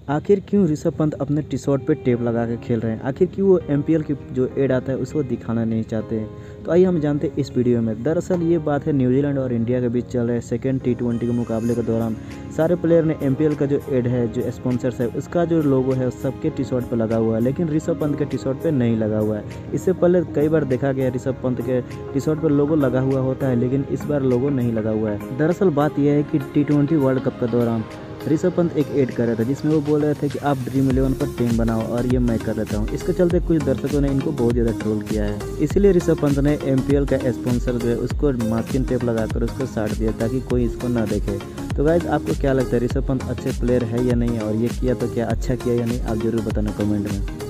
आखिर क्यों ऋषभ पंत अपने टी शर्ट पे टेप लगा के खेल रहे हैं? आखिर क्यों वो एमपीएल की जो एड आता है उसको दिखाना नहीं चाहते हैं? तो आइए हम जानते हैं इस वीडियो में। दरअसल ये बात है न्यूजीलैंड और इंडिया के बीच चल रहे सेकेंड T20 के मुकाबले के दौरान सारे प्लेयर ने एमपीएल का जो एड है, जो स्पॉन्सर्स है, उसका जो लोगो है सबके टी शर्ट पर लगा हुआ है, लेकिन ऋषभ पंत के टी शर्ट पर नहीं लगा हुआ है। इससे पहले कई बार देखा गया ऋषभ पंत के टी शर्ट पर लोगो लगा हुआ होता है, लेकिन इस बार लोगो नहीं लगा हुआ है। दरअसल बात यह है कि T20 वर्ल्ड कप के दौरान ऋषभ पंत एक एड कर रहे थे जिसमें वो बोल रहे थे कि आप ड्रीम 11 पर टीम बनाओ और ये मैं कर देता हूँ। इसके चलते कुछ दर्शकों ने इनको बहुत ज़्यादा ट्रोल किया है। इसीलिए ऋषभ पंत ने एमपीएल का स्पॉन्सर जो है उसको मास्किंग टेप लगाकर उसको साट दिया ताकि कोई इसको ना देखे। तो गाइज आपको क्या लगता है, ऋषभ पंत अच्छे प्लेयर है या नहीं, और ये किया तो क्या अच्छा किया या नहीं, आप जरूर बताना कमेंट में।